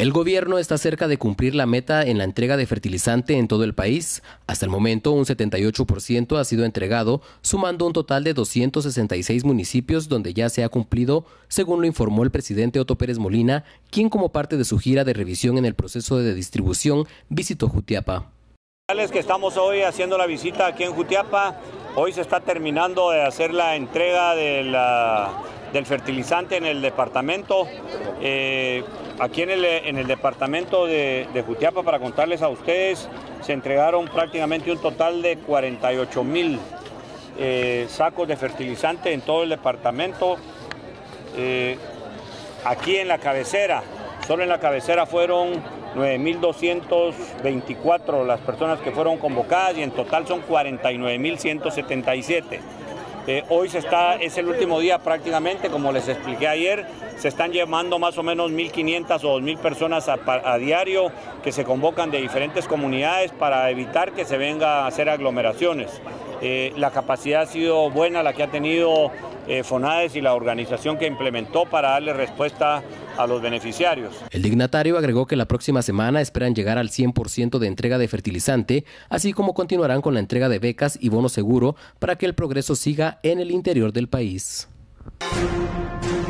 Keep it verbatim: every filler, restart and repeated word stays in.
El gobierno está cerca de cumplir la meta en la entrega de fertilizante en todo el país. Hasta el momento, un setenta y ocho por ciento ha sido entregado, sumando un total de doscientos sesenta y seis municipios donde ya se ha cumplido, según lo informó el presidente Otto Pérez Molina, quien como parte de su gira de revisión en el proceso de distribución visitó Jutiapa. Que estamos hoy haciendo la visita aquí en Jutiapa. Hoy se está terminando de hacer la entrega de la, del fertilizante en el departamento. Eh, aquí en el, en el departamento de, de Jutiapa, para contarles a ustedes, se entregaron prácticamente un total de cuarenta y ocho mil eh, sacos de fertilizante en todo el departamento. Eh, aquí en la cabecera, solo en la cabecera fueron nueve mil doscientos veinticuatro las personas que fueron convocadas y en total son cuarenta y nueve mil ciento setenta y siete. Eh, hoy se está, es el último día prácticamente, como les expliqué ayer, se están llevando más o menos mil quinientas o dos mil personas a, a diario que se convocan de diferentes comunidades para evitar que se venga a hacer aglomeraciones. Eh, la capacidad ha sido buena, la que ha tenido eh, FONADES y la organización que implementó para darle respuesta a los beneficiarios. El dignatario agregó que la próxima semana esperan llegar al cien por ciento de entrega de fertilizante, así como continuarán con la entrega de becas y bono seguro para que el progreso siga en el interior del país.